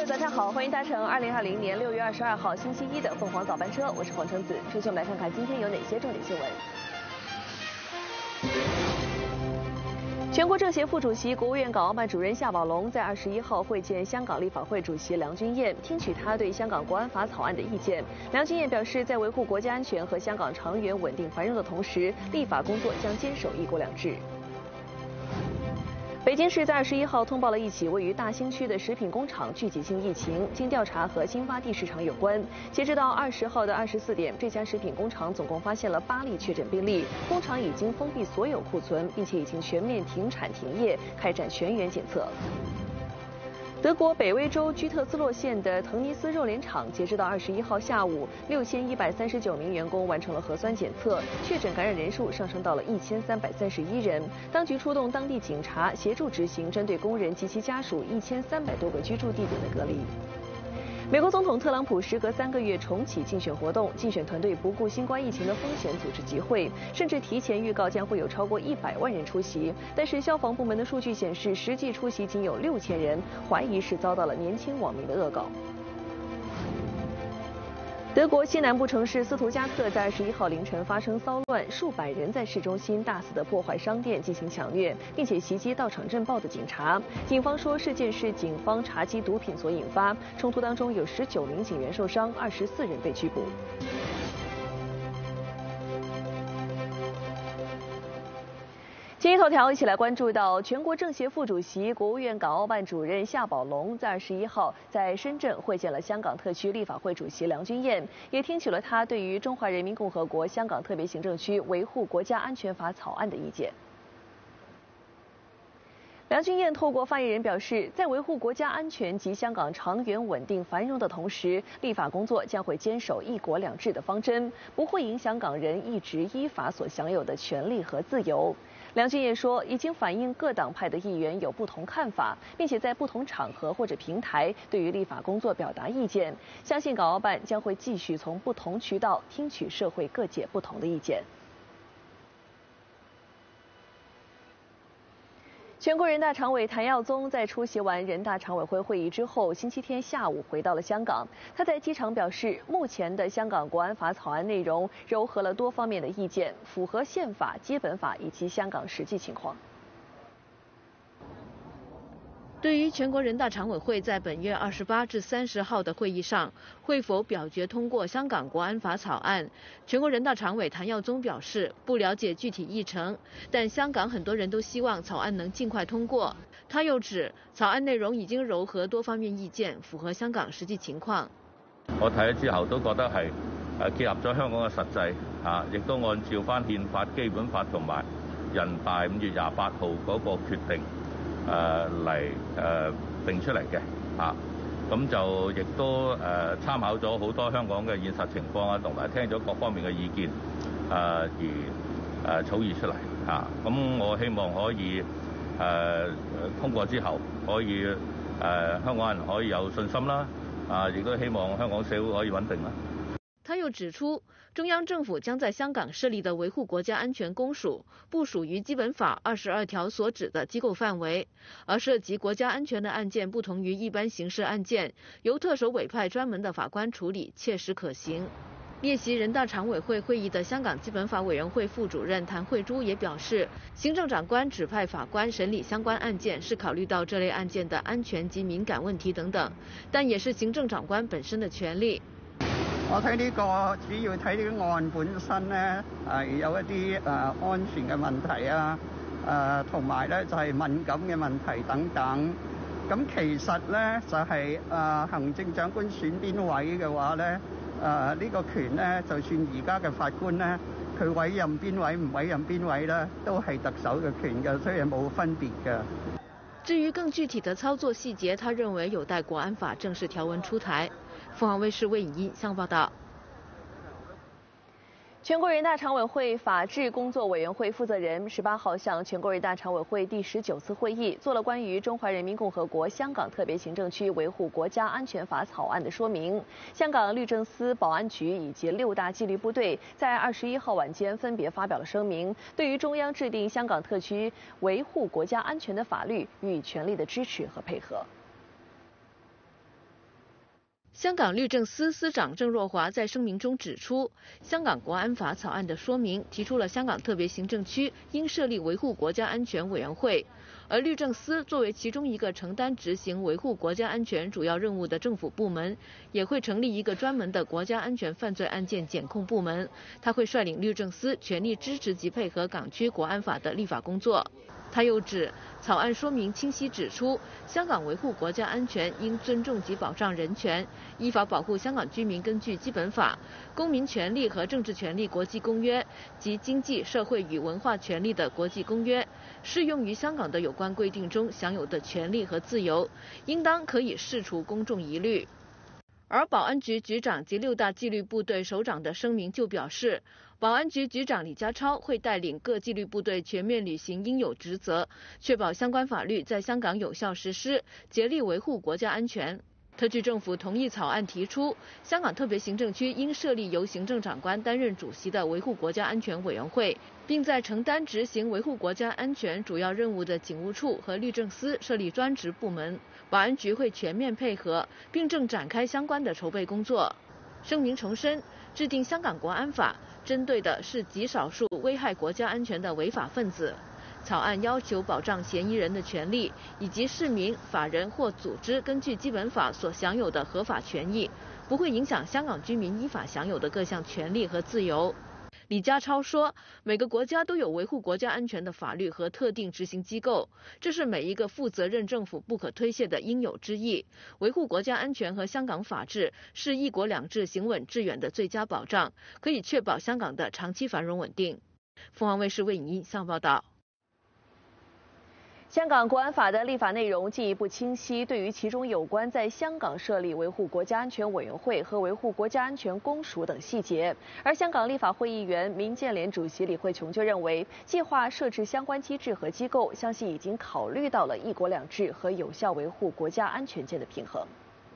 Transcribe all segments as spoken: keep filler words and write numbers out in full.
位早上好，欢迎搭乘二零二零年六月二十二号星期一的凤凰早班车，我是黄橙子。首先我们来看看今天有哪些重点新闻。全国政协副主席、国务院港澳办主任夏宝龙在二十一号会见香港立法会主席梁君彦，听取他对香港国安法草案的意见。梁君彦表示，在维护国家安全和香港长远稳定繁荣的同时，立法工作将坚守一国两制。北京市在二十一号通报了一起位于大兴区的食品工厂聚集性疫情，经调查和新发地市场有关。截止到二十号的二十四点，这家食品工厂总共发现了八例确诊病例，工厂已经封闭所有库存，并且已经全面停产停业，开展全员检测。德国北威州居特斯洛县的腾尼斯肉联厂，截止到二十一号下午，六千一百三十九名员工完成了核酸检测，确诊感染人数上升到了一千三百三十一人。当局出动当地警察协助执行针对工人及其家属一千三百多个居住地点的隔离。美国总统特朗普时隔三个月重启竞选活动，竞选团队不顾新冠疫情的风险组织集会，甚至提前预告将会有超过一百万人出席。但是消防部门的数据显示，实际出席仅有六千人，怀疑是遭到了年轻网民的恶搞。德国西南部城市斯图加特在二十一号凌晨发生骚乱，数百人在市中心大肆的破坏商店进行抢掠，并且袭击到场镇暴的警察。警方说事件是警方查缉毒品所引发，冲突当中有十九名警员受伤，二十四人被拘捕。今日头条一起来关注到，全国政协副主席、国务院港澳办主任夏宝龙在二十一号在深圳会见了香港特区立法会主席梁君彦，也听取了他对于《中华人民共和国香港特别行政区维护国家安全法》草案的意见。梁君彦透过发言人表示，在维护国家安全及香港长远稳定繁荣的同时，立法工作将会坚守一国两制的方针，不会影响港人一直依法所享有的权利和自由。梁君彦说，已经反映各党派的议员有不同看法，并且在不同场合或者平台对于立法工作表达意见，相信港澳办将会继续从不同渠道听取社会各界不同的意见。全国人大常委谭耀宗在出席完人大常委会会议之后，星期天下午回到了香港。他在机场表示，目前的香港国安法草案内容糅合了多方面的意见，符合宪法、基本法以及香港实际情况。 对于全国人大常委会在本月二十八至三十号的会议上会否表决通过香港国安法草案，全国人大常委谭耀宗表示不了解具体议程，但香港很多人都希望草案能尽快通过。他又指草案内容已经糅合多方面意見，符合香港實際情況。 我睇咗之後都覺得係誒結合咗香港嘅實際嚇，亦都按照翻憲法、基本法同埋人大五月廿八號嗰個決定。誒嚟誒定出嚟嘅嚇，咁就亦都誒、呃、參考咗好多香港嘅現實情況啊，同埋聽咗各方面嘅意見，誒、呃、而誒、呃、草擬出嚟嚇。咁、啊、我希望可以誒、呃、通過之後，可以誒、呃、香港人可以有信心啦，啊，亦都希望香港社會可以穩定啦。 他又指出，中央政府将在香港设立的维护国家安全公署不属于基本法二十二条所指的机构范围，而涉及国家安全的案件不同于一般刑事案件，由特首委派专门的法官处理，切实可行。列席人大常委会会议的香港基本法委员会副主任谭慧珠也表示，行政长官指派法官审理相关案件是考虑到这类案件的安全及敏感问题等等，但也是行政长官本身的权利。 我睇呢個主要睇呢個案本身咧，係有一啲誒安全嘅問題啊，誒同埋咧就係敏感嘅問題等等。咁其實咧就係誒行政長官選邊位嘅話咧，誒呢個權咧，就算而家嘅法官咧，佢委任邊位唔委任邊位咧，都係特首嘅權嘅，所以冇分別嘅。 至於更具體的操作細節，他認為有待國安法正式條文出台。鳳凰衛視魏穎一向報道。 全国人大常委会法制工作委员会负责人十八号向全国人大常委会第十九次会议做了关于《中华人民共和国香港特别行政区维护国家安全法》草案的说明。香港律政司、保安局以及六大纪律部队在二十一号晚间分别发表了声明，对于中央制定香港特区维护国家安全的法律予以全力的支持和配合。 香港律政司司长郑若骅在声明中指出，香港国安法草案的说明提出了香港特别行政区应设立维护国家安全委员会，而律政司作为其中一个承担执行维护国家安全主要任务的政府部门，也会成立一个专门的国家安全犯罪案件检控部门，他会率领律政司全力支持及配合港区国安法的立法工作。他又指，草案说明清晰指出，香港维护国家安全应尊重及保障人权，依法保护香港居民根据基本法、公民权利和政治权利国际公约及经济社会与文化权利的国际公约适用于香港的有关规定中享有的权利和自由，应当可以释除公众疑虑。而保安局局长及六大纪律部队首长的声明就表示，保安局局长李家超会带领各纪律部队全面履行应有职责，确保相关法律在香港有效实施，竭力维护国家安全。特区政府同意草案提出，香港特别行政区应设立由行政长官担任主席的维护国家安全委员会，并在承担执行维护国家安全主要任务的警务处和律政司设立专职部门，保安局会全面配合，并正展开相关的筹备工作。声明重申，制定香港国安法针对的是极少数危害国家安全的违法分子。草案要求保障嫌疑人的权利，以及市民、法人或组织根据基本法所享有的合法权益，不会影响香港居民依法享有的各项权利和自由。李家超说，每个国家都有维护国家安全的法律和特定执行机构，这是每一个负责任政府不可推卸的应有之义。维护国家安全和香港法治是一国两制行稳致远的最佳保障，可以确保香港的长期繁荣稳定。凤凰卫视魏颖一向报道。 香港国安法的立法内容进一步清晰，对于其中有关在香港设立维护国家安全委员会和维护国家安全公署等细节。而香港立法会议员民建联主席李慧琼就认为，计划设置相关机制和机构，相信已经考虑到了一国两制和有效维护国家安全間的平衡。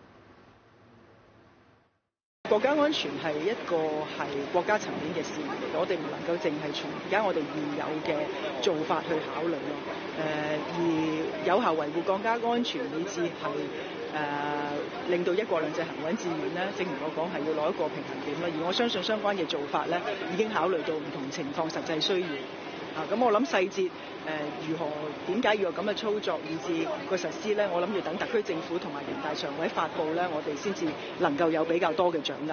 國家安全係一個係國家層面嘅事，我哋唔能夠淨係從而家我哋現有嘅做法去考慮咯。誒、呃，而有效維護國家安全，以至係誒令到一國兩制行穩致遠咧，正如我講係要攞一個平衡點啦。而我相信相關嘅做法咧，已經考慮到唔同情況實際需要。啊，咁我諗細節誒、呃、如何點解要有咁嘅操作，以至個實施咧，我諗要等特區政府同埋人大常委發布咧，我哋先至能夠有比較多嘅掌握。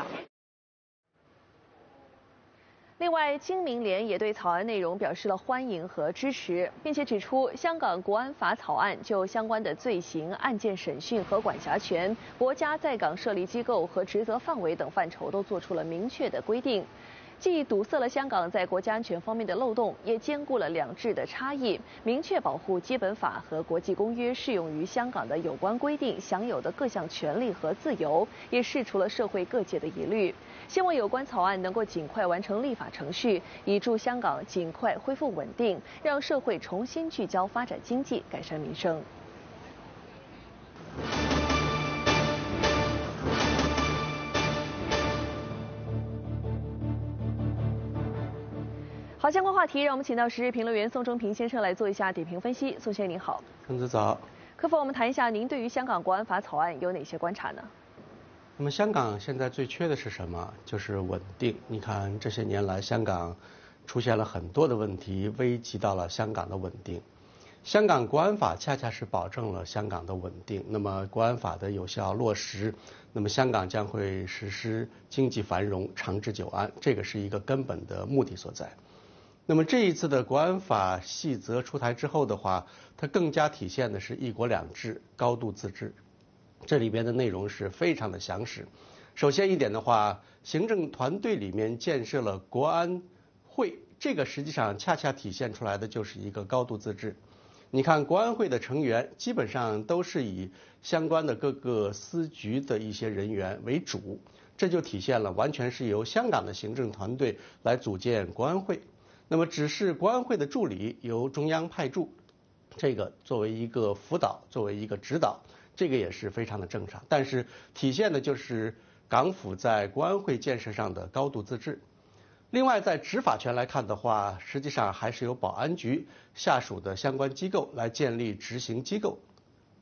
另外，經民聯也對草案內容表示了歡迎和支持，並且指出，香港國安法草案就相關的罪行、案件審訊和管轄權、國家在港設立機構和職責範圍等範疇都做出了明確的規定。既堵塞了香港在國家安全方面的漏洞，也兼顧了兩制的差異，明確保護基本法和國際公約適用於香港的有關規定享有的各項權利和自由，也釋除了社會各界的疑慮。希望有關草案能夠盡快完成立法程序，以助香港盡快恢復穩定，讓社會重新聚焦發展經濟，改善民生。好，相關話題，讓我們請到時事評論員宋征平先生來做一下點評分析。宋先生您好。 陳子早。 可否我們談一下您對於香港國安法草案有哪些觀察呢？ 那麼香港現在最缺的是什麼？就是穩定。你看這些年來，香港出現了很多的問題，危及到了香港的穩定。香港國安法恰恰是保證了香港的穩定。那麼國安法的有效落實，那麼香港將會實施經濟繁榮、長治久安，這個是一個根本的目的所在。那麼這一次的國安法細則出台之後的話，它更加體現的是一國兩制、高度自治。這裡邊的內容是非常的詳實。首先一點的話，行政團隊裡面建設了國安會，這個實際上恰恰體現出來的就是一個高度自治。你看國安會的成員基本上都是以相關的各個司局的一些人員為主，這就體現了完全是由香港的行政團隊來組建國安會。那麼只是國安會的助理由中央派駐，這個作為一個輔導，作為一個指導，這個也是非常的正常。但是體現的就是港府在國安會建設上的高度自治。另外在執法權來看的話，實際上還是由保安局下屬的相關機構來建立執行機構。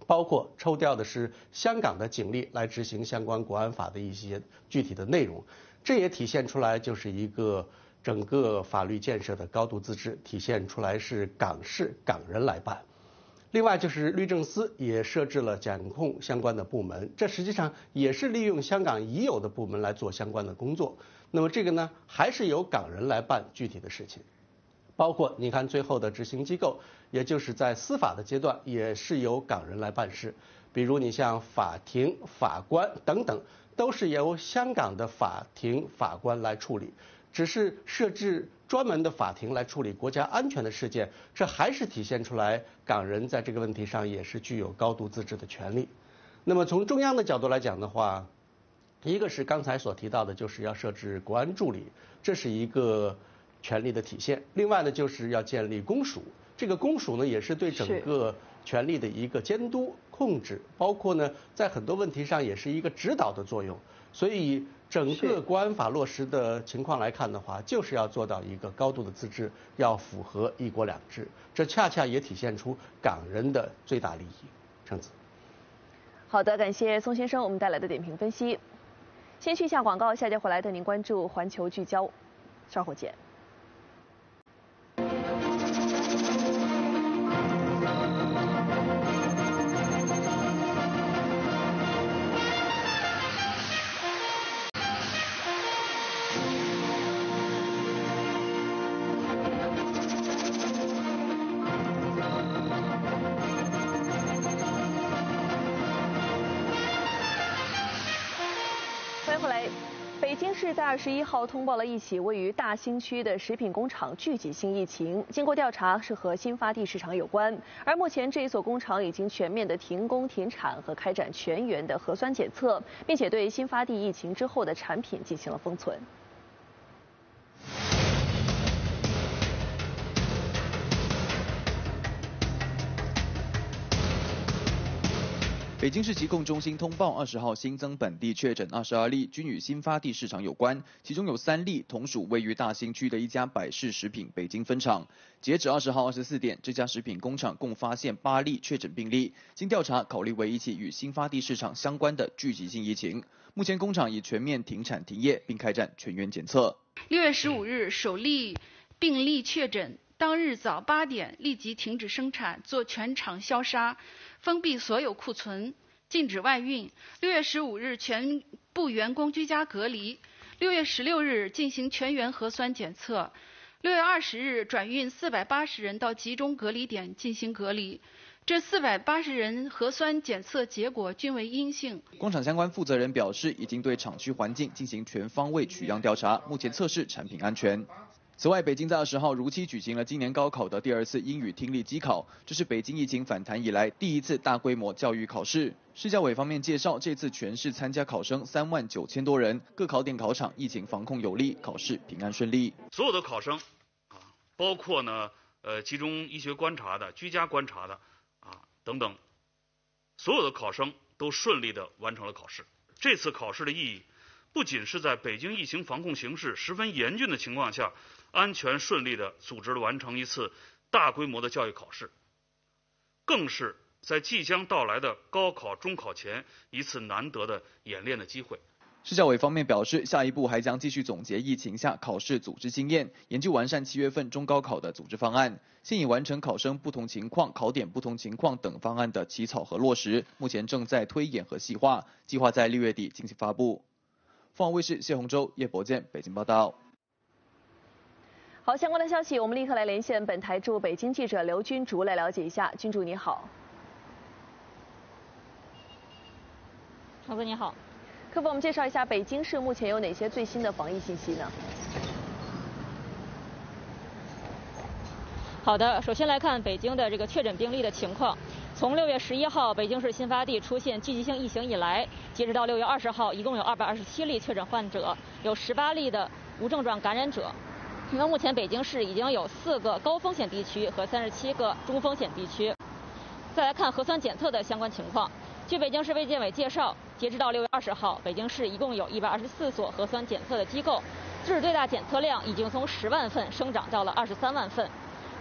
包括抽调的是香港的警力来执行相关国安法的一些具体的内容，这也体现出来就是一个整个法律建设的高度自治，体现出来是港事港人来办。另外就是律政司也设置了检控相关的部门，这实际上也是利用香港已有的部门来做相关的工作。那么这个呢，还是由港人来办具体的事情。包括你看最后的执行机构，也就是在司法的阶段，也是由港人来办事。比如你像法庭、法官等等，都是由香港的法庭、法官来处理。只是设置专门的法庭来处理国家安全的事件，这还是体现出来港人在这个问题上也是具有高度自治的权利。那么从中央的角度来讲的话，一个是刚才所提到的，就是要设置国安助理，这是一个权力的体现。另外呢，就是要建立公署，这个公署呢也是对整个权力的一个监督控制，包括呢在很多问题上也是一个指导的作用。所以整个国安法落实的情况来看的话，就是要做到一个高度的自治，要符合一国两制，这恰恰也体现出港人的最大利益。程子。 好的，感谢宋先生我们带来的点评分析。先去一下广告，下节回来带您关注环球聚焦，稍后见。北京市在二十一号通报了一起位于大兴区的食品工厂聚集性疫情，经过调查是和新发地市场有关。而目前这一所工厂已经全面的停工停产和开展全员的核酸检测，并且对新发地疫情之后的产品进行了封存。 北京市疾控中心通报，二十号新增本地确诊二十二例，均与新发地市场有关，其中有三例同属位于大兴区的一家百事食品北京分厂。截止二十号二十四点，这家食品工厂共发现八例确诊病例，经调查考虑为一起与新发地市场相关的聚集性疫情。目前工厂已全面停产停业，并开展全员检测。 六月十五日首例病例确诊。当日早八点立即停止生产，做全厂消杀，封闭所有库存，禁止外运。六月十五日全部员工居家隔离。六月十六日进行全员核酸检测。六月二十日转运四百八十人到集中隔离点进行隔离。这四百八十人核酸检测结果均为阴性。 工厂相关负责人表示，已经对厂区环境进行全方位取样调查，目前测试产品安全。此外，北京在二十号如期举行了今年高考的第二次英语听力机考，这是北京疫情反弹以来第一次大规模教育考试。市教委方面介绍，这次全市参加考生三万九千多人，各考点考场疫情防控有力，考试平安顺利。 所有的考生啊，包括呢呃集中医学观察的、居家观察的啊等等，所有的考生都顺利的完成了考试。这次考试的意义，不仅是在北京疫情防控形势十分严峻的情况下，安全顺利地组织了完成一次大规模的教育考试，更是在即将到来的高考、中考前一次难得的演练的机会。 市教委方面表示，下一步还将继续总结疫情下考试组织经验，研究完善七月份中高考的组织方案。现已完成考生不同情况、考点不同情况等方案的起草和落实，目前正在推演和细化，计划在六月底进行发布。凤凰卫视谢洪洲、叶博健北京报道。 好，相关的消息我们立刻来连线本台驻北京记者刘君竹来了解一下。君竹你好。 程子你好。 可否我们介绍一下北京市目前有哪些最新的防疫信息呢？ 好的，首先来看北京的这个确诊病例的情况。从六月十一号北京市新发地出现聚集性疫情以来，截止到六月二十号，一共有二百二十七例确诊患者，有十八例的无症状感染者。那目前北京市已经有四个高风险地区和三十七个中风险地区。再来看核酸检测的相关情况。据北京市卫健委介绍，截止到六月二十号，北京市一共有一百二十四所核酸检测的机构，致最大检测量已经从十万份升涨到了二十三万份。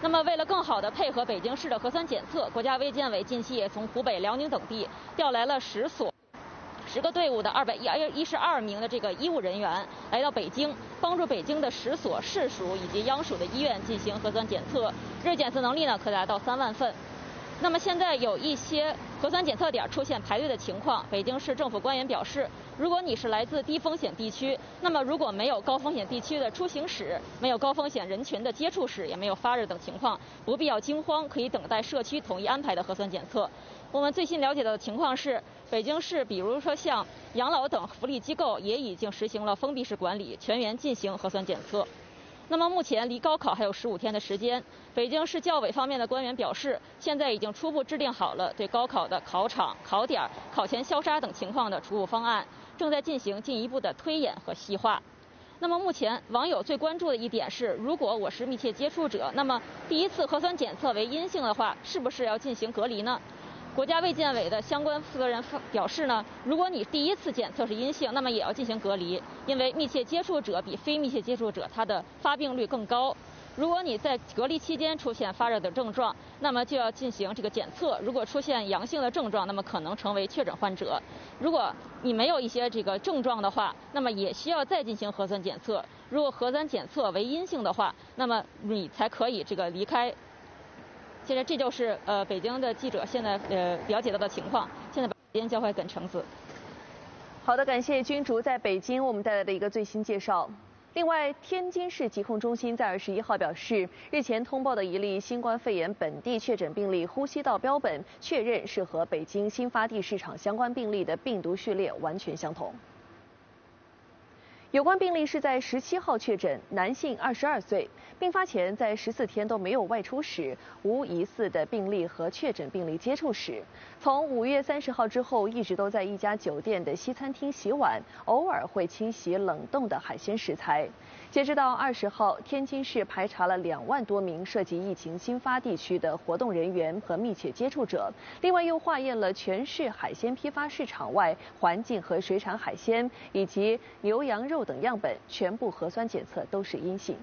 那么为了更好地配合北京市的核酸检测，国家卫健委近期也从湖北、辽宁等地调来了十所。十个队伍的二百一十二名的这个医务人员来到北京，帮助北京的十所市属以及央属的医院进行核酸检测，日检测能力呢可达到三万份。那么现在有一些核酸检测点出现排队的情况，北京市政府官员表示，如果你是来自低风险地区，那么如果没有高风险地区的出行史，没有高风险人群的接触史，也没有发热等情况，不必要惊慌，可以等待社区统一安排的核酸检测。我们最新了解到的情况是，北京市比如说像养老等福利机构也已经实行了封闭式管理，全员进行核酸检测。那么目前离高考还有十五天的时间，北京市教委方面的官员表示，现在已经初步制定好了对高考的考场、考点、考前消杀等情况的初步方案，正在进行进一步的推演和细化。那么目前网友最关注的一点是，如果我是密切接触者，那么第一次核酸检测为阴性的话，是不是要进行隔离呢？国家卫健委的相关负责人表示呢，如果你第一次检测是阴性，那么也要进行隔离，因为密切接触者比非密切接触者它的发病率更高。如果你在隔离期间出现发热的症状，那么就要进行这个检测，如果出现阳性的症状，那么可能成为确诊患者。如果你没有一些这个症状的话，那么也需要再进行核酸检测。如果核酸检测为阴性的话，那么你才可以这个离开。现在这就是呃北京的记者现在呃了解到的情况。现在把时间交还给橙子。 好的，感谢君竹在北京为我们带来的一个最新介绍。另外，天津市疾控中心在二十一号表示，日前通报的一例新冠肺炎本地确诊病例呼吸道标本确认是和北京新发地市场相关病例的病毒序列完全相同。有关病例是在十七号确诊，男性，二十二岁，病发前在十四天都没有外出史，无疑似的病例和确诊病例接触史。从五月三十号之后，一直都在一家酒店的西餐厅洗碗，偶尔会清洗冷冻的海鲜食材。截止到二十号，天津市排查了两万多名涉及疫情新发地区的活动人员和密切接触者，另外又化验了全市海鲜批发市场外环境和水产海鲜以及牛羊肉等样本，全部核酸检测都是阴性。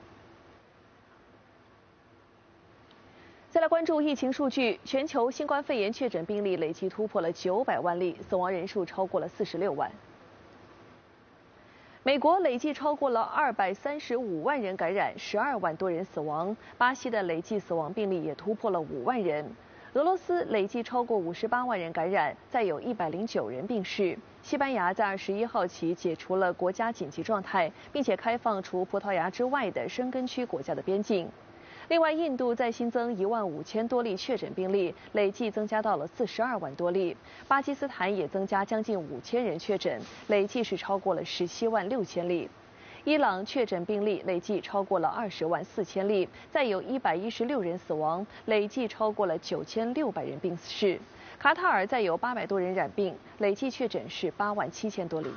再来关注疫情数据，全球新冠肺炎确诊病例累计突破了九百万例，死亡人数超过了四十六万。美国累计超过了二百三十五万人感染，十二万多人死亡。巴西的累计死亡病例也突破了五万人。俄罗斯累计超过五十八万人感染，再有一百零九人病逝。西班牙在二十一号起解除了国家紧急状态，并且开放除葡萄牙之外的申根区国家的边境。另外，印度再新增一万五千多例确诊病例，累计增加到了四十二万多例。巴基斯坦也增加将近五千人确诊，累计是超过了十七万六千例。伊朗确诊病例累计超过了二十万四千例，再有一百一十六人死亡，累计超过了九千六百人病逝。卡塔尔再有八百多人染病，累计确诊是八万七千多例。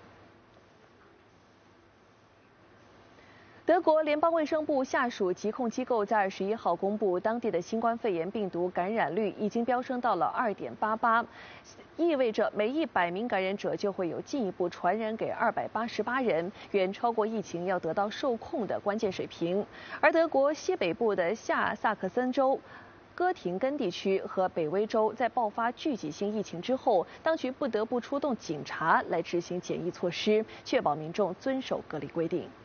德国联邦卫生部下属疾控机构在二十一号公布，当地的新冠肺炎病毒感染率已经飙升到了二点八八，意味着每一百名感染者就会有进一步传染给二百八十八人，远超过疫情要得到受控的关键水平。而德国西北部的下萨克森州、哥廷根地区和北威州在爆发聚集性疫情之后，当局不得不出动警察来执行检疫措施，确保民众遵守隔离规定。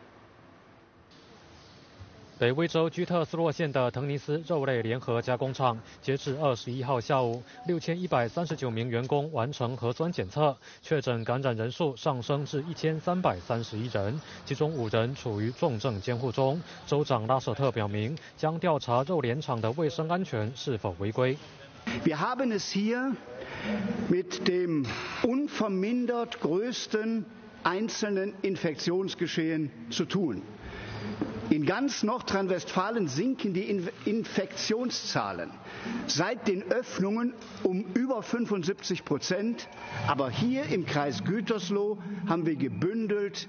北威州居特斯洛县的滕尼斯肉类联合加工厂，截至二十一号下午，六千一百三十九名员工完成核酸检测，确诊感染人数上升至一千三百三十一人，其中五人处于重症监护中。州长拉舍特表明，将调查肉联厂的卫生安全是否违规。 Wir haben es hier mit dem unvermindert größten einzelnen Infektionsgeschehen zu tun. In ganz Nordrhein-Westfalen sinken die Infektionszahlen seit den Öffnungen um über fünfundsiebzig Prozent. Aber hier im Kreis Gütersloh haben wir gebündelt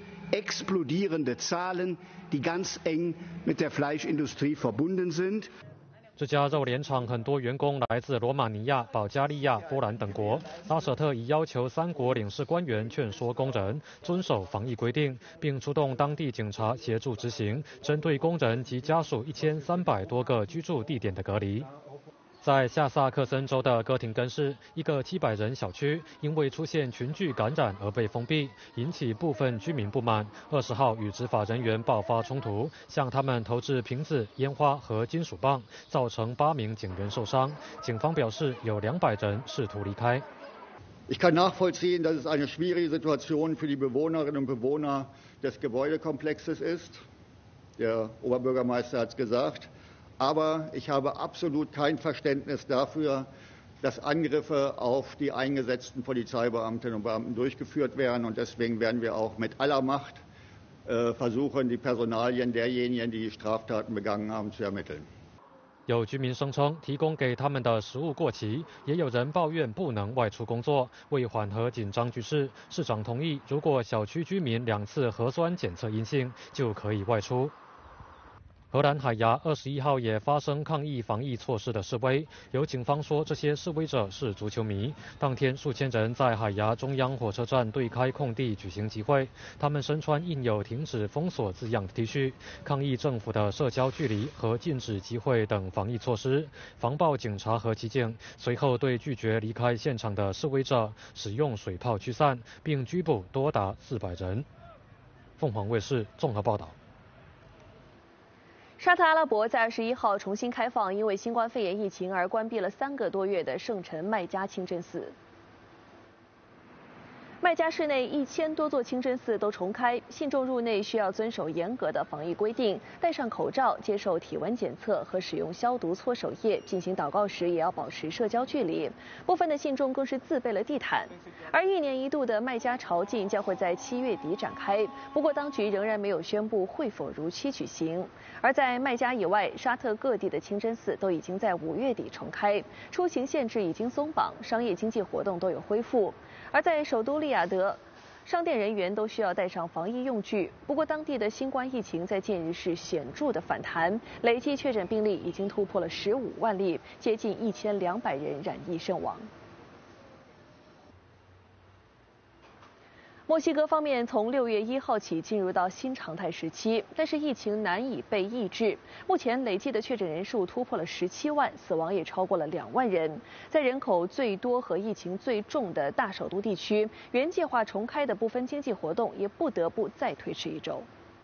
explodierende Zahlen, die ganz eng mit der Fleischindustrie verbunden sind. 这家肉联厂很多员工来自罗马尼亚、保加利亚、波兰等国。拉舍特已要求三国领事官员劝说工人遵守防疫规定，并出动当地警察协助执行针对工人及家属一千三百多个居住地点的隔离。在下萨克森州的哥廷根市，一个七百人小区因为出现群聚感染而被封闭，引起部分居民不满。二十号与执法人员爆发冲突，向他们投掷瓶子、烟花和金属棒，造成八名警员受伤。警方表示，有两百人试图离开。 Ich kann nachvollziehen, dass es eine schwierige Situation für die Bewohnerinnen und Bewohner des Gebäudekomplexes ist. Der Oberbürgermeister hat es gesagt. Aber ich habe absolut kein Verständnis dafür, dass Angriffe auf die eingesetzten Polizeibeamtinnen und Beamten durchgeführt werden. Und deswegen werden wir auch mit aller Macht äh, versuchen, die Personalien derjenigen, die die Straftaten begangen haben, zu ermitteln. 有居民声称提供给他们的食物过期，也有人抱怨不能外出工作。为缓和紧张局势，市长同意，如果小区居民两次核酸检测阴性，就可以外出。荷兰海牙二十一号也发生抗议防疫措施的示威，有警方说这些示威者是足球迷。当天，数千人在海牙中央火车站对开空地举行集会，他们身穿印有“停止封锁”字样的 T 恤，抗议政府的社交距离和禁止集会等防疫措施，防暴警察和骑警随后对拒绝离开现场的示威者使用水炮驱散，并拘捕多达四百人。凤凰卫视综合报道。 沙特阿拉伯在二十一号重新开放因为新冠肺炎疫情而关闭了三个多月的圣城麦加清真寺。麦加市内一千多座清真寺都重开，信众入内需要遵守严格的防疫规定，戴上口罩，接受体温检测和使用消毒搓手液。进行祷告时也要保持社交距离。部分的信众更是自备了地毯。而一年一度的麦加朝觐将会在七月底展开，不过当局仍然没有宣布会否如期举行。而在麦加以外，沙特各地的清真寺都已经在五月底重开，出行限制已经松绑，商业经济活动都有恢复。而在首都利雅得，商店人员都需要带上防疫用具。不过，当地的新冠疫情在近日是显著的反弹，累计确诊病例已经突破了十五万例，接近一千两百人染疫身亡。墨西哥方面从六月一号起进入到新常态时期，但是疫情难以被抑制。目前累计的确诊人数突破了十七万，死亡也超过了两万人。在人口最多和疫情最重的大首都地区，原计划重开的部分经济活动也不得不再推迟一周。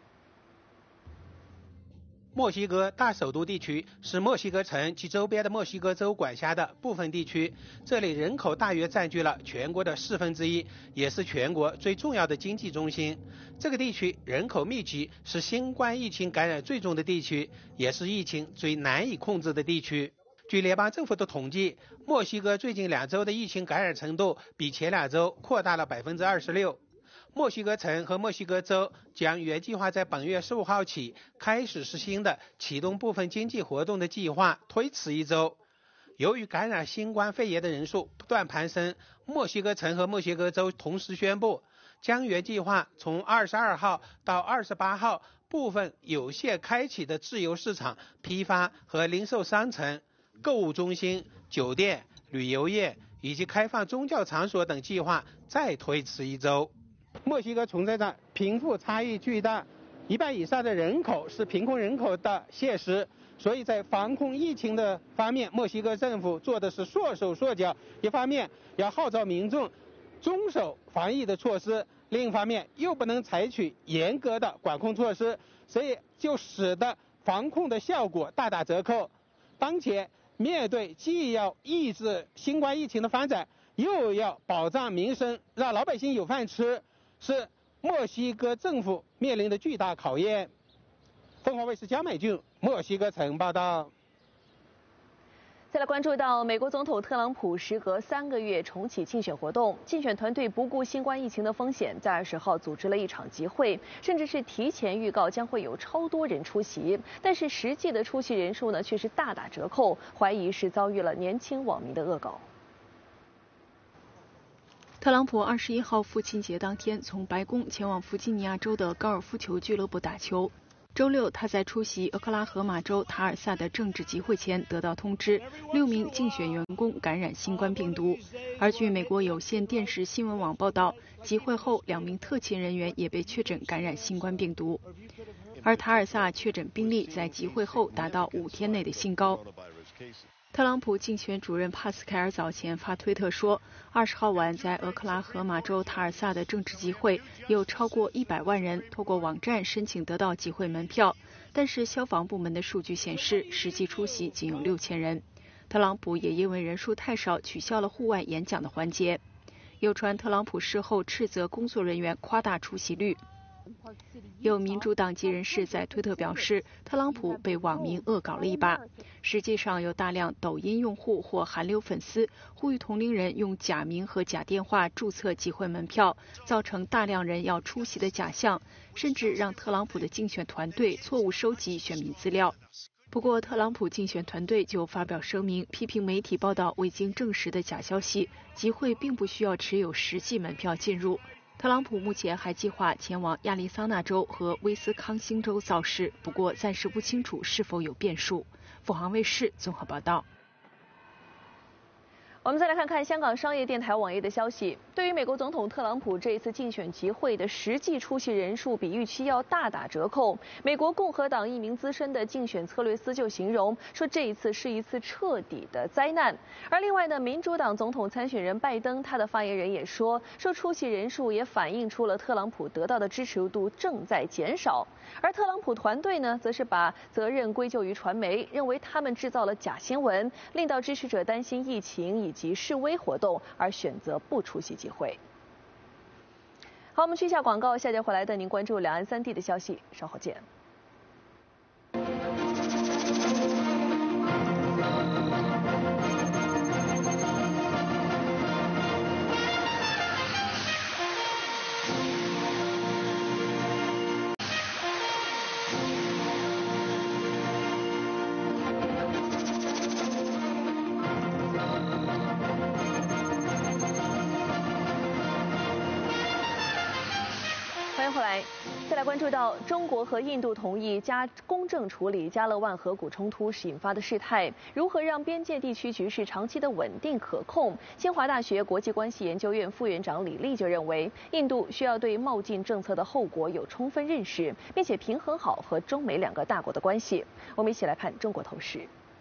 墨西哥大首都地区是墨西哥城及周边的墨西哥州管辖的部分地区，这里人口大约占据了全国的四分之一，也是全国最重要的经济中心。这个地区人口密集，是新冠疫情感染最重的地区，也是疫情最难以控制的地区。据联邦政府的统计，墨西哥最近两周的疫情感染程度比前两周扩大了百分之二十六。墨西哥城和墨西哥州将原计划在本月十五号起开始实行的启动部分经济活动的计划推迟一周。由于感染新冠肺炎的人数不断攀升，墨西哥城和墨西哥州同时宣布，将原计划从二十二号到二十八号部分有限开启的自由市场、批发和零售商城、购物中心、酒店、旅游业以及开放宗教场所等计划再推迟一周。墨西哥存在着贫富差异巨大，一半以上的人口是贫困人口的现实，所以在防控疫情的方面，墨西哥政府做的是缩手缩脚，一方面要号召民众遵守防疫的措施，另一方面又不能采取严格的管控措施，所以就使得防控的效果大打折扣。当前面对既要抑制新冠疫情的发展，又要保障民生，让老百姓有饭吃，是墨西哥政府面临的巨大考验。凤凰卫视江美俊墨西哥城报道。 再来关注到美国总统特朗普时隔三个月重启竞选活动，竞选团队不顾新冠疫情的风险，在二十号组织了一场集会，甚至是提前预告将会有超多人出席，但是实际的出席人数呢却是大打折扣，怀疑是遭遇了年轻网民的恶搞。 特朗普二十一号父亲节当天从白宫前往弗吉尼亚州的高尔夫球俱乐部打球。 周六，他在出席俄克拉荷马州塔尔萨的政治集会前得到通知，六名竞选员工感染新冠病毒。而据美国有线电视新闻网报道，集会后两名特勤人员也被确诊感染新冠病毒。而塔尔萨确诊病例在集会后达到五天内的新高。特朗普竞选主任帕斯凯尔早前发推特说，二十号晚在俄克拉荷马州塔尔萨的政治集会有超过一百万人透过网站申请得到集会门票，但是消防部门的数据显示，实际出席仅有六千人。特朗普也因为人数太少，取消了户外演讲的环节。有传特朗普事后斥责工作人员夸大出席率。有民主党籍人士在推特表示，特朗普被网民恶搞了一把。实际上，有大量抖音用户或韩流粉丝呼吁同龄人用假名和假电话注册集会门票，造成大量人要出席的假象，甚至让特朗普的竞选团队错误收集选民资料。不过，特朗普竞选团队就发表声明，批评媒体报道未经证实的假消息，集会并不需要持有实际门票进入。特朗普目前还计划前往亚利桑那州和威斯康星州造势，不过暂时不清楚是否有变数。凤凰卫视综合报道。 我们再来看看香港商业电台网页的消息。对于美国总统特朗普这一次竞选集会的实际出席人数比预期要大打折扣，美国共和党一名资深的竞选策略司就形容说，这一次是一次彻底的灾难。而另外呢，民主党总统参选人拜登，他的发言人也说，说出席人数也反映出了特朗普得到的支持度正在减少。而特朗普团队呢，则是把责任归咎于传媒，认为他们制造了假新闻，令到支持者担心疫情以及示威活动，而选择不出席集会。好，我们去一下广告，下节回来带您关注两岸三地的消息，稍后见。再来关注到中国和印度同意加公正处理加勒万河谷冲突时引发的事态，如何让边界地区局势长期的稳定可控？清华大学国际关系研究院副院长李立就认为，印度需要对冒进政策的后果有充分认识，并且平衡好和中美两个大国的关系。我们一起来看中国透视。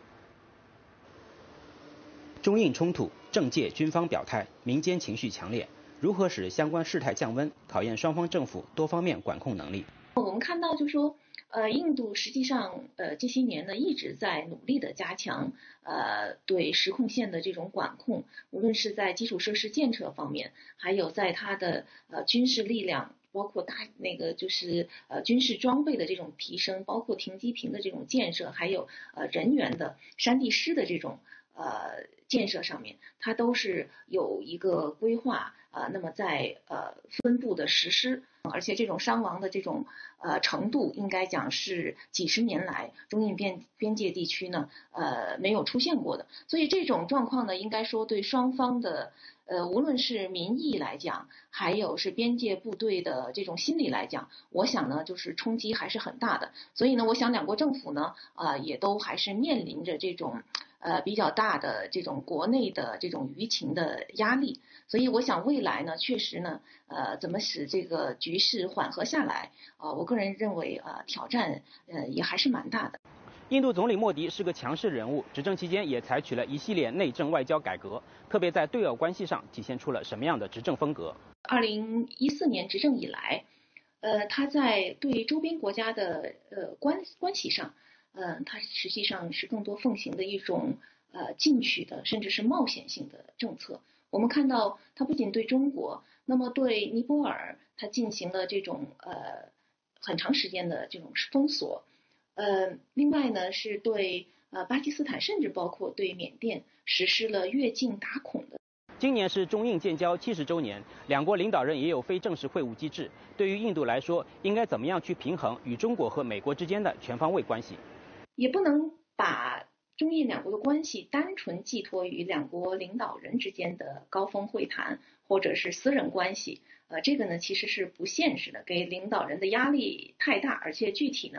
中印冲突，政界军方表态，民间情绪强烈。如何使相关事态降温，考验双方政府多方面管控能力。 我们看到，就是说，呃，印度实际上，呃，这些年呢一直在努力的加强，呃，对实控线的这种管控，无论是在基础设施建设方面，还有在它的呃军事力量，包括大那个就是呃军事装备的这种提升，包括停机坪的这种建设，还有呃人员的山地师的这种呃建设上面，它都是有一个规划。呃，那么在呃分布的实施，而且这种伤亡的这种呃程度，应该讲是几十年来中印边边界地区呢呃没有出现过的，所以这种状况呢，应该说对双方的呃无论是民意来讲，还有是边界部队的这种心理来讲，我想呢就是冲击还是很大的，所以呢，我想两国政府呢啊、呃、也都还是面临着这种呃比较大的这种国内的这种舆情的压力。所以我想未来呢，确实呢，呃，怎么使这个局势缓和下来啊、呃？我个人认为啊、呃，挑战呃也还是蛮大的。 印度总理莫迪是个强势人物，执政期间也采取了一系列内政外交改革，特别在对俄关系上体现出了什么样的执政风格？ 二零一四年执政以来，呃，他在对周边国家的呃关关系上，呃，他实际上是更多奉行的一种呃进取的，甚至是冒险性的政策。我们看到，它不仅对中国，那么对尼泊尔，它进行了这种呃很长时间的这种封锁，呃，另外呢是对呃巴基斯坦，甚至包括对缅甸实施了越境打孔的。 今年是中印建交七十周年，两国领导人也有非正式会晤机制。对于印度来说，应该怎么样去平衡与中国和美国之间的全方位关系？ 也不能把中印两国的关系单纯寄托于两国领导人之间的高峰会谈或者是私人关系，呃，这个呢其实是不现实的，给领导人的压力太大，而且具体呢，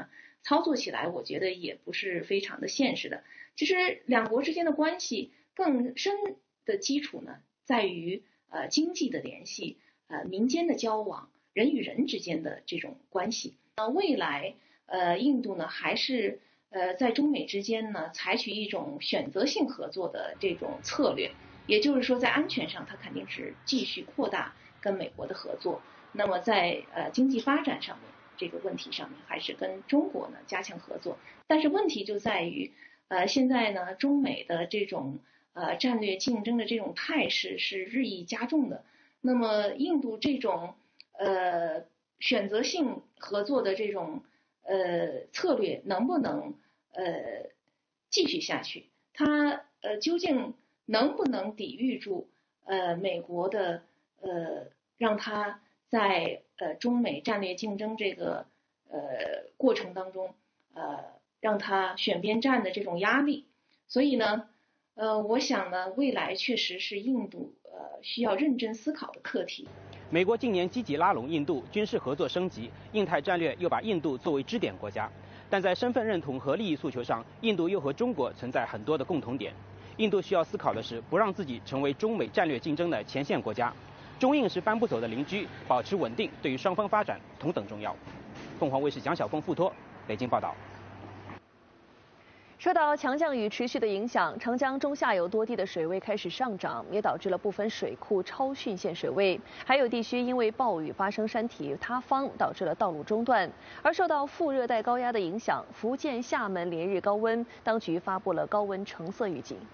操作起来我觉得也不是非常的现实的。其实两国之间的关系更深的基础呢，在于呃经济的联系，呃民间的交往，人与人之间的这种关系。那未来呃印度呢还是呃在中美之间呢采取一种选择性合作的这种策略，也就是说在安全上它肯定是继续扩大跟美国的合作，那么在呃经济发展上面这个问题上面还是跟中国呢加强合作。但是问题就在于呃现在呢中美的这种呃战略竞争的这种态势是日益加重的，那么印度这种呃选择性合作的这种呃策略能不能呃继续下去，它呃究竟能不能抵御住呃美国的呃让它在呃中美战略竞争这个呃过程当中呃让它选边站的这种压力。所以呢呃我想呢未来确实是印度呃需要认真思考的课题。 美国近年积极拉拢印度，军事合作升级，印太战略又把印度作为支点国家，但在身份认同和利益诉求上，印度又和中国存在很多的共同点。印度需要思考的是，不让自己成为中美战略竞争的前线国家。中印是搬不走的邻居，保持稳定对于双方发展同等重要。凤凰卫视蒋晓峰、付托北京报道。 受到强降雨持续的影响，长江中下游多地的水位开始上涨，也导致了部分水库超汛线水位，还有地区因为暴雨发生山体塌方，导致了道路中断。而受到副热带高压的影响，福建厦门连日高温，当局发布了高温橙色预警。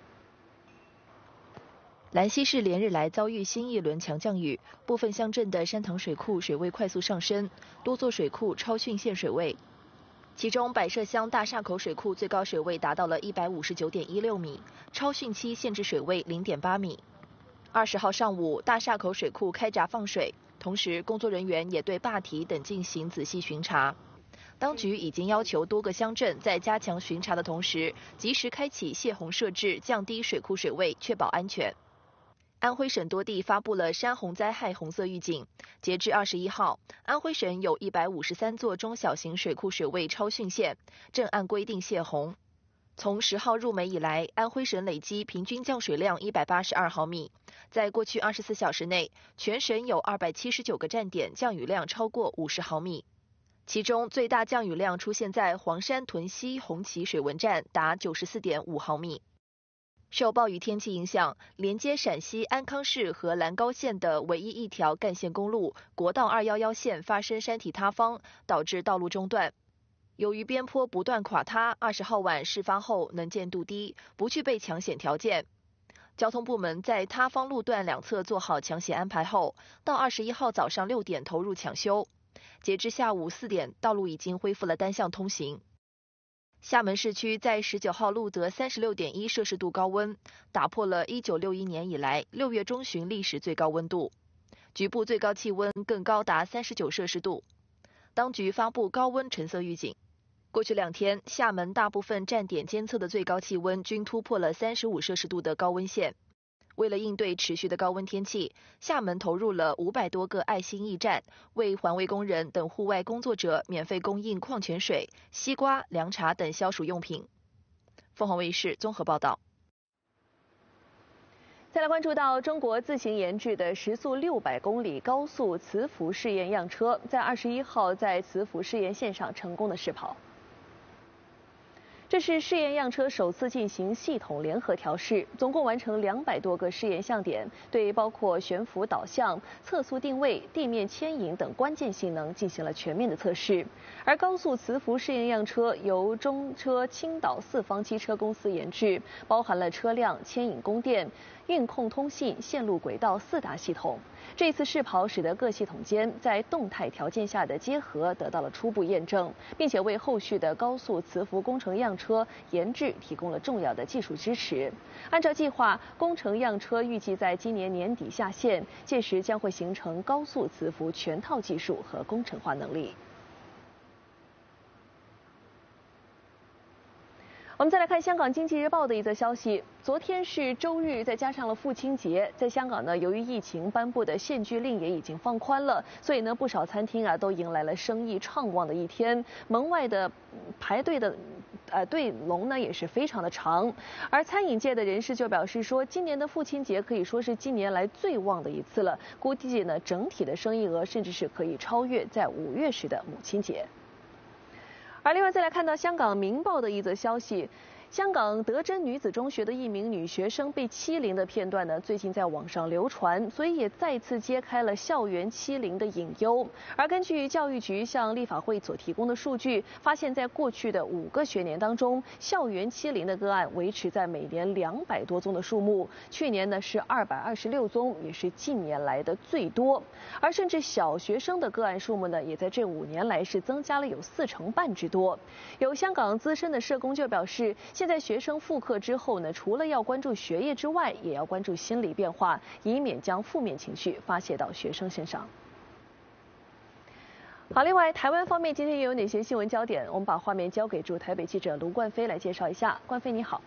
兰溪市连日来遭遇新一轮强降雨，部分乡镇的山塘水库水位快速上升，多座水库超汛线水位。其中百社乡大厦口水库最高水位达到了一百五十九点一六米，超汛期限制水位零点八米。二十号上午，大厦口水库开闸放水，同时工作人员也对坝体等进行仔细巡查。当局已经要求多个乡镇在加强巡查的同时，及时开启泄洪设置，降低水库水位，确保安全。安徽省多地发布了山洪灾害红色预警。截至二十一号，安徽省有一百五十三座中小型水库水位超汛线，正按规定泄洪。从十号入梅以来，安徽省累计平均降水量一百八十二毫米。在过去二十四小时内，全省有二百七十九个站点降雨量超过五十毫米。其中最大降雨量出现在黄山屯溪红旗水文站，达九十四点五毫米。受暴雨天气影响，连接陕西安康市和兰高县的唯一一条干线公路国道二一一线发生山体塌方，导致道路中断。由于边坡不断垮塌，二十号晚事发后能见度低，不具备抢险条件。交通部门在塌方路段两侧做好抢险安排后，到二十一号早上六点投入抢修。截至下午四点，道路已经恢复了单向通行。厦门市区在十九号录得 三十六点一摄氏度高温，打破了一九六一年以来六月中旬历史最高温度，局部最高气温更高达三十九摄氏度。当局发布高温橙色预警。过去两天，厦门大部分站点监测的最高气温均突破了三十五摄氏度的高温线。为了应对持续的高温天气，厦门投入了五百多个爱心驿站，为环卫工人等户外工作者免费供应矿泉水、西瓜、凉茶等消暑用品。凤凰卫视综合报道。 再来关注到中国自行研制的时速六百公里高速磁浮试验样车，在二十一号在磁浮试验线上成功的试跑。这是试验样车首次进行系统联合调试，总共完成两百多个试验项点，对包括悬浮导向、测速定位、地面牵引等关键性能进行了全面的测试。而高速磁浮试验样车由中车青岛四方机车公司研制，包含了车辆、牵引供电、运控通信、线路轨道四大系统。这次试跑使得各系统间在动态条件下的结合得到了初步验证，并且为后续的高速磁浮工程样车研制提供了重要的技术支持。按照计划，工程样车预计在今年年底下线，届时将会形成高速磁浮全套技术和工程化能力。 我们再来看香港经济日报的一则消息，昨天是周日，再加上了父亲节，在香港呢，由于疫情颁布的限聚令也已经放宽了，所以呢，不少餐厅啊都迎来了生意畅旺的一天，门外的排队的呃队龙呢也是非常的长。而餐饮界的人士就表示说，今年的父亲节可以说是近年来最旺的一次了，估计呢整体的生意额甚至是可以超越在五月时的母亲节。而另外再来看到香港《明报》的一则消息，香港德珍女子中学的一名女学生被欺凌的片段呢，最近在网上流传，所以也再次揭开了校园欺凌的隐忧。而根据教育局向立法会所提供的数据，发现在过去的五个学年当中，校园欺凌的个案维持在每年两百多宗的数目，去年呢是二百二十六宗，也是近年来的最多。而甚至小学生的个案数目呢，也在这五年来是增加了有四成半之多。有香港资深的社工就表示，现在学生复课之后呢，除了要关注学业之外，也要关注心理变化，以免将负面情绪发泄到学生身上。好，另外台湾方面今天又有哪些新闻焦点？我们把画面交给驻台北记者卢冠飞来介绍一下。冠飞你好。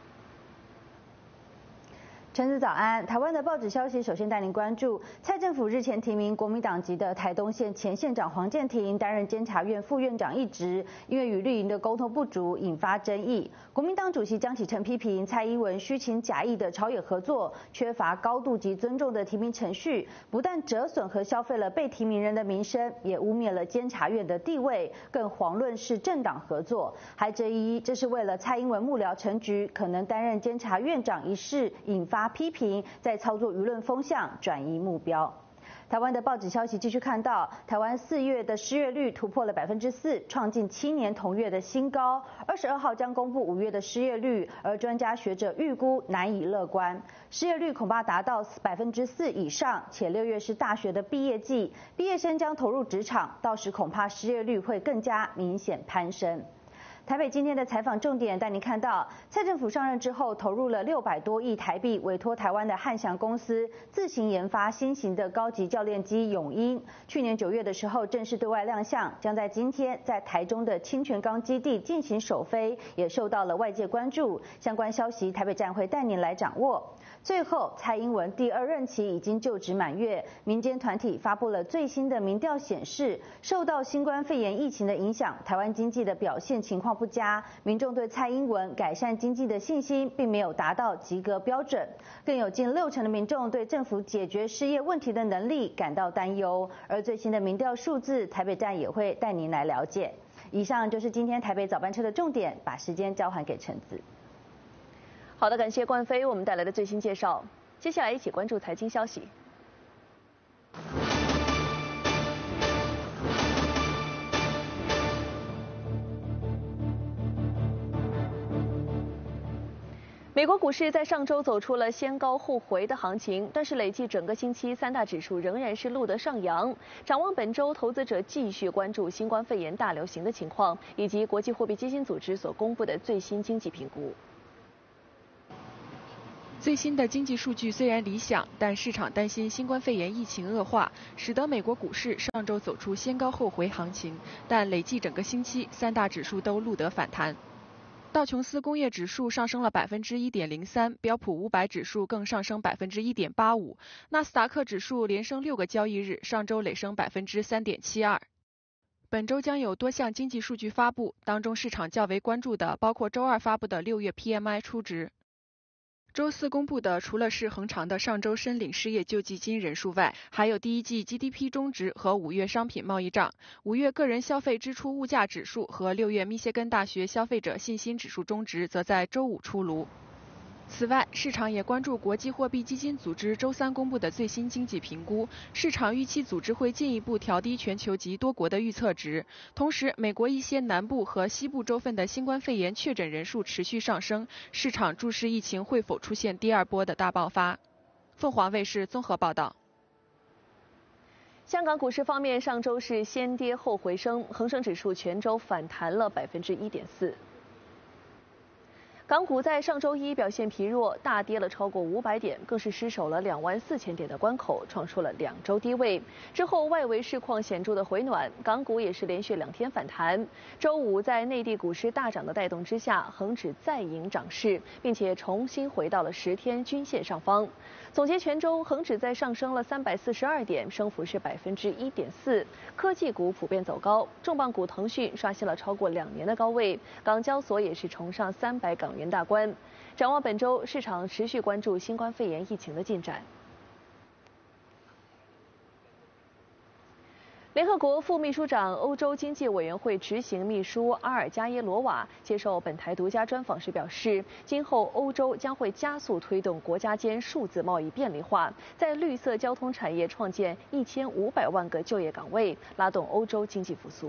陈子早安，台湾的报纸消息，首先带您关注，蔡政府日前提名国民党籍的台东县前县长黄建庭担任监察院副院长一职，因为与绿营的沟通不足，引发争议。国民党主席江启臣批评蔡英文虚情假意的朝野合作，缺乏高度及尊重的提名程序，不但折损和消费了被提名人的名声，也污蔑了监察院的地位，更遑论是政党合作，还质疑这是为了蔡英文幕僚陈菊可能担任监察院长一事引发批评，在操作舆论风向，转移目标。台湾的报纸消息继续看到，台湾四月的失业率突破了百分之四，创近七年同月的新高。二十二号将公布五月的失业率，而专家学者预估难以乐观，失业率恐怕达到百分之四以上，且六月是大学的毕业季，毕业生将投入职场，到时恐怕失业率会更加明显攀升。台北今天的采访重点带您看到，蔡政府上任之后投入了六百多亿台币，委托台湾的汉翔公司自行研发新型的高级教练机永鹰，去年九月的时候正式对外亮相，将在今天在台中的清泉岗基地进行首飞，也受到了外界关注。相关消息台北站会带您来掌握。最后，蔡英文第二任期已经就职满月，民间团体发布了最新的民调显示，受到新冠肺炎疫情的影响，台湾经济的表现情况不佳，民众对蔡英文改善经济的信心并没有达到及格标准，更有近六成的民众对政府解决失业问题的能力感到担忧。而最新的民调数字，台北站也会带您来了解。以上就是今天台北早班车的重点，把时间交还给陈子。 好的，感谢冠飞为我们带来的最新介绍。接下来一起关注财经消息。美国股市在上周走出了先高后回的行情，但是累计整个星期三大指数仍然是录得上扬。展望本周，投资者继续关注新冠肺炎大流行的情况，以及国际货币基金组织所公布的最新经济评估。 最新的经济数据虽然理想，但市场担心新冠肺炎疫情恶化，使得美国股市上周走出先高后回行情，但累计整个星期三大指数都录得反弹。道琼斯工业指数上升了百分之一点零三，标普五百指数更上升百分之一点八五，纳斯达克指数连升六个交易日，上周累升百分之三点七二。本周将有多项经济数据发布，当中市场较为关注的包括周二发布的六月 P M I 初值。周四公布的除了是恒长的上周申领失业救济金人数外，还有第一季 G D P 中值和五月商品贸易账、五月个人消费支出物价指数和六月密歇根大学消费者信心指数中值则在周五出炉。此外，市场也关注国际货币基金组织周三公布的最新经济评估，市场预期组织会进一步调低全球及多国的预测值。同时，美国一些南部和西部州份的新冠肺炎确诊人数持续上升，市场注视疫情会否出现第二波的大爆发。凤凰卫视综合报道。 香港股市方面，上周是先跌后回升，恒生指数全周反弹了百分之一点四。 港股在上周一表现疲弱，大跌了超过五百点，更是失守了两万四千点的关口，创出了两周低位。之后外围市况显著的回暖，港股也是连续两天反弹。周五在内地股市大涨的带动之下，恒指再迎涨势，并且重新回到了十天均线上方。总结全周，恒指在上升了三百四十二点，升幅是百分之一点四。科技股普遍走高，重磅股腾讯刷新了超过两年的高位，港交所也是重上三百港元大关。展望本周，市场持续关注新冠肺炎疫情的进展。联合国副秘书长、欧洲经济委员会执行秘书阿尔加耶罗瓦接受本台独家专访时表示，今后欧洲将会加速推动国家间数字贸易便利化，在绿色交通产业创建一千五百万个就业岗位，拉动欧洲经济复苏。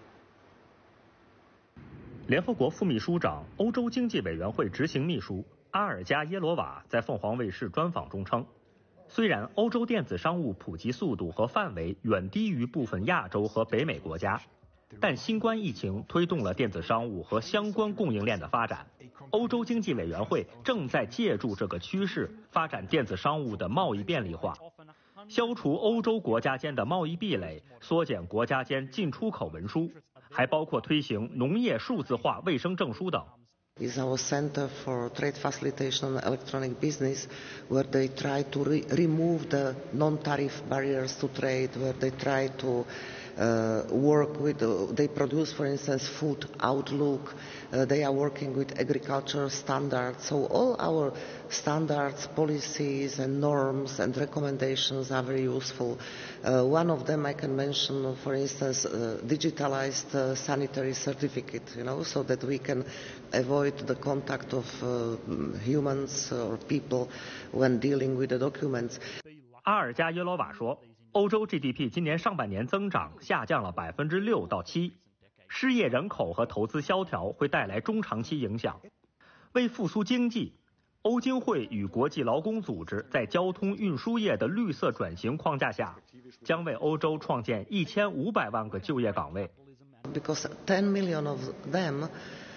联合国副秘书长、欧洲经济委员会执行秘书阿尔加耶罗瓦在凤凰卫视专访中称，虽然欧洲电子商务普及速度和范围远低于部分亚洲和北美国家，但新冠疫情推动了电子商务和相关供应链的发展。欧洲经济委员会正在借助这个趋势，发展电子商务的贸易便利化，消除欧洲国家间的贸易壁垒，缩减国家间进出口文书，还包括推行农业数字化卫生证书等。 is our Center for Trade Facilitation and Electronic Business, where they try to re remove the non-tariff barriers to trade, where they try to uh, work with, uh, they produce, for instance, food outlook, uh, they are working with agricultural standards, so all our standards, policies and norms and recommendations are very useful. Uh, one of them I can mention, for instance, uh, digitalized uh, sanitary certificate, you know, so that we can avoid the contact of uh, humans or people when dealing with the documents. 阿尔加耶罗瓦说，欧洲 G D P 今年上半年增长下降了百分之六到七，失业人口和投资萧条会带来中长期影响。为复苏经济，欧经会与国际劳工组织在交通运输业的绿色转型框架下，将为欧洲创建一千五百万个就业岗位。 Because ten million of them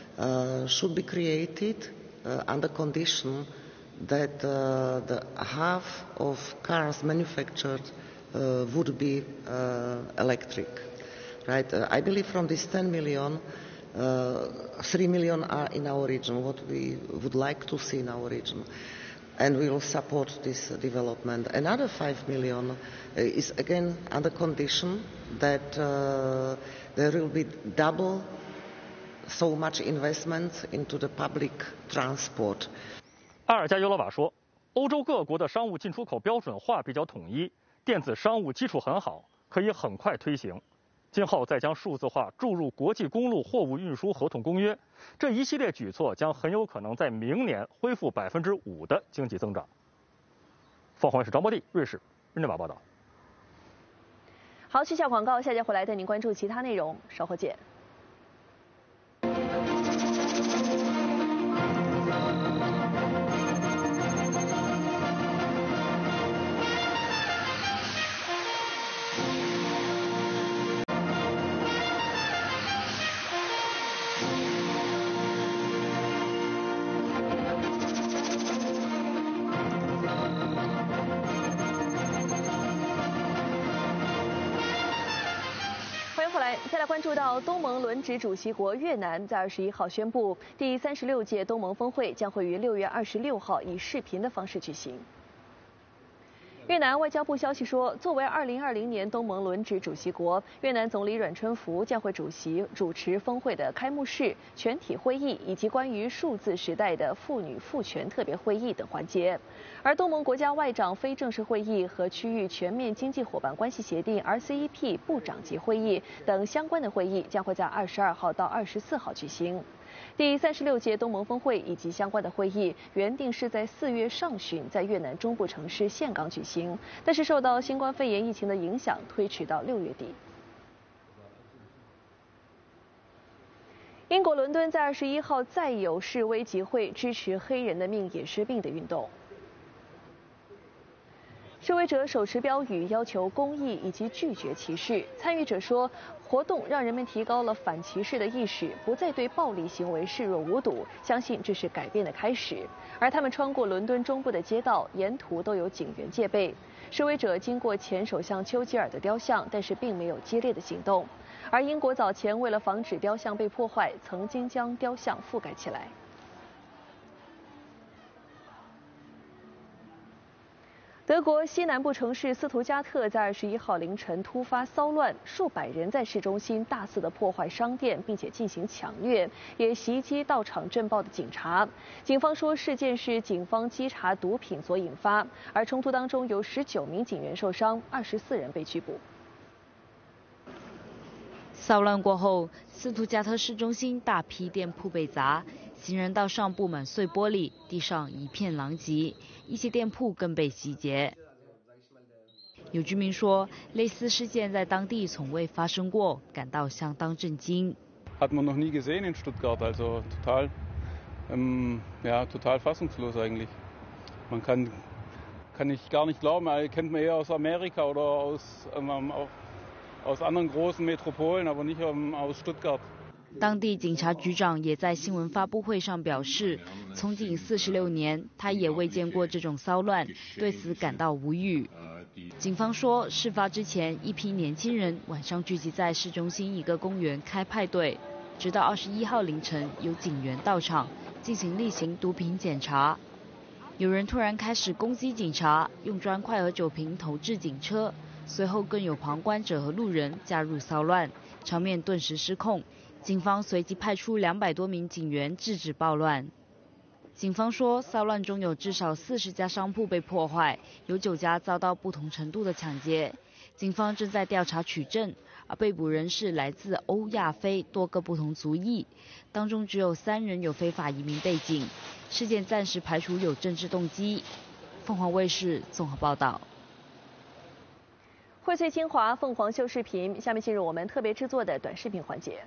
uh, should be created uh, under condition that uh, the half of cars manufactured uh, would be uh, electric, right? Uh, I believe from this ten million, uh, three million are in our region, what we would like to see in our region. And we will support this uh, development. Another five million uh, is again under condition that uh, there will be double so much investment into the public transport. 阿尔加耶罗瓦说，欧洲各国的商务进出口标准化比较统一，电子商务基础很好，可以很快推行。今后再将数字化注入国际公路货物运输合同公约，这一系列举措将很有可能在明年恢复百分之五的经济增长。凤凰卫视张博地，瑞士日内瓦报道。 好，去下广告，下节回来带您关注其他内容，稍后见。再来关注到东盟轮值主席国越南在二十一号宣布，第三十六届东盟峰会将会于六月二十六号以视频的方式举行。越南外交部消息说，作为二零二零年东盟轮值主席国，越南总理阮春福将会主席主持峰会的开幕式、全体会议以及关于数字时代的妇女赋权特别会议等环节。而东盟国家外长非正式会议和区域全面经济伙伴关系协定 R C E P 部长级会议等相关的会议将会在二十二号到二十四号举行。第三十六届东盟峰会以及相关的会议原定是在四月上旬在越南中部城市岘港举行，但是受到新冠肺炎疫情的影响，推迟到六月底。英国伦敦在二十一号再有示威集会，支持黑人的命也是病的运动。 示威者手持标语要求公益以及拒绝歧视。参与者说，活动让人们提高了反歧视的意识，不再对暴力行为视若无睹，相信这是改变的开始。而他们穿过伦敦中部的街道，沿途都有警员戒备。示威者经过前首相丘吉尔的雕像，但是并没有激烈的行动。而英国早前为了防止雕像被破坏，曾经将雕像覆盖起来。德国西南部城市斯图加特在二十一号凌晨突发骚乱，数百人在市中心大肆的破坏商店，并且进行抢掠，也袭击到场镇暴的警察。警方说，事件是警方稽查毒品所引发，而冲突当中有十九名警员受伤，二十四人被拘捕。 骚乱过后，斯图加特市中心大批店铺被砸，行人道上布满碎玻璃，地上一片狼藉，一些店铺更被洗劫。有居民说，类似事件在当地从未发生过，感到相当震惊。 Hat man noch nie gesehen in Stuttgart, also total, ähm, ja, total fassungslos eigentlich. Man kann, kann ich gar nicht glauben, kennt man eher aus Amerika oder aus, ähm, aus anderen großen Metropolen, aber nicht aus Stuttgart. 当地警察局长也在新闻发布会上表示，从警四十六年，他也未见过这种骚乱，对此感到无语。警方说，事发之前，一批年轻人晚上聚集在市中心一个公园开派对，直到二十一号凌晨，有警员到场进行例行毒品检查。有人突然开始攻击警察，用砖块和酒瓶投掷警车，随后更有旁观者和路人加入骚乱，场面顿时失控。警方随即派出两百多名警员制止暴乱。警方说，骚乱中有至少四十家商铺被破坏，有九家遭到不同程度的抢劫。警方正在调查取证，而被捕人士来自欧亚非多个不同族裔，当中只有三人有非法移民背景。事件暂时排除有政治动机。凤凰卫视综合报道。 荟萃精华凤凰秀视频，下面进入我们特别制作的短视频环节。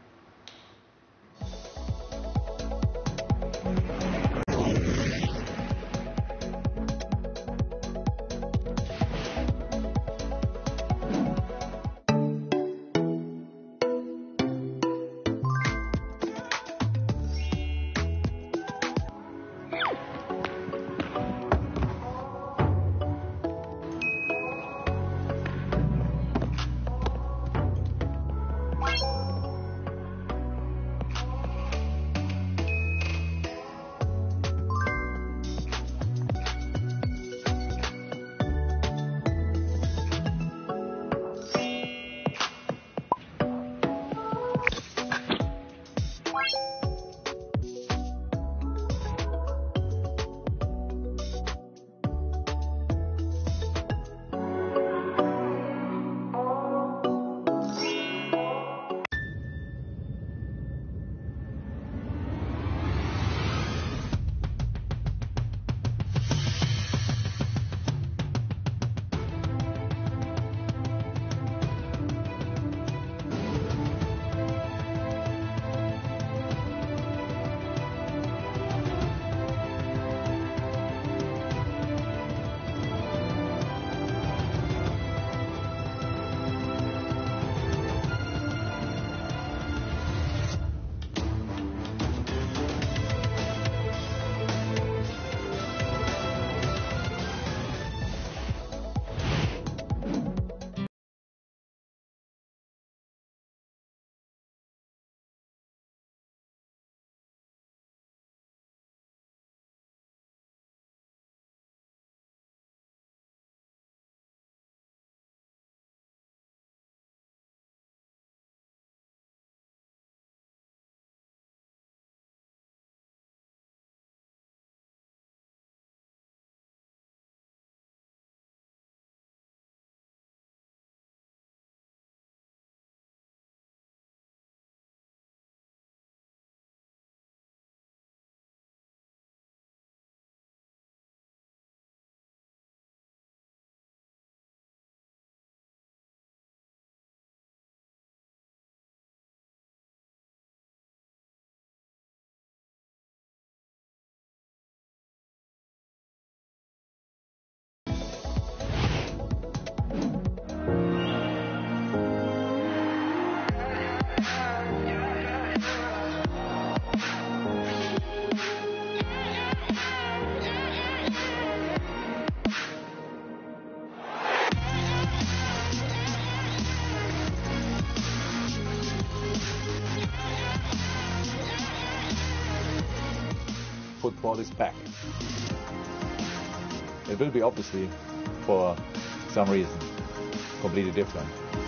football is back. It will be obviously, for some reason, completely different.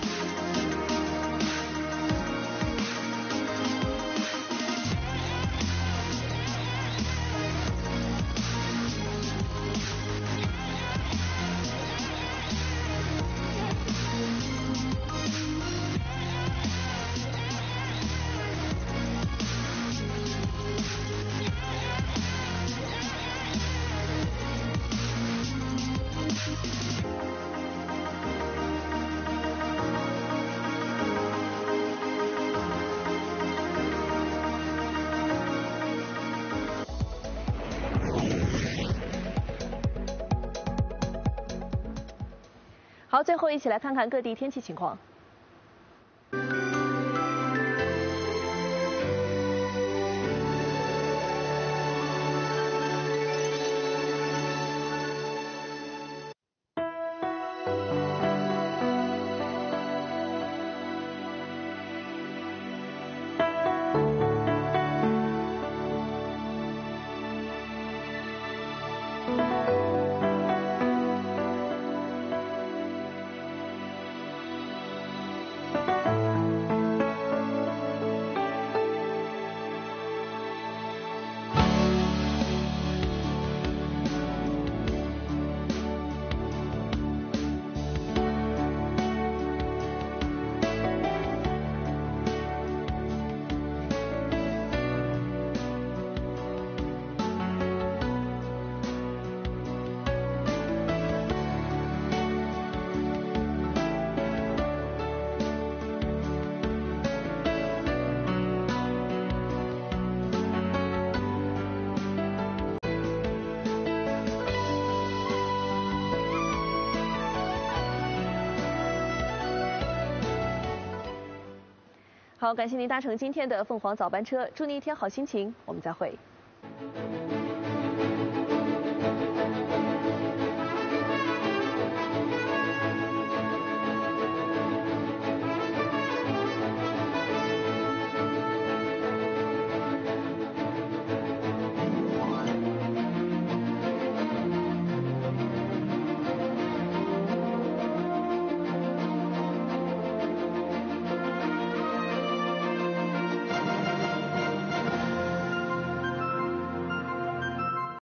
好，最后一起来看看各地天气情况。好，感谢您搭乘今天的凤凰早班车，祝您一天好心情，我们再会。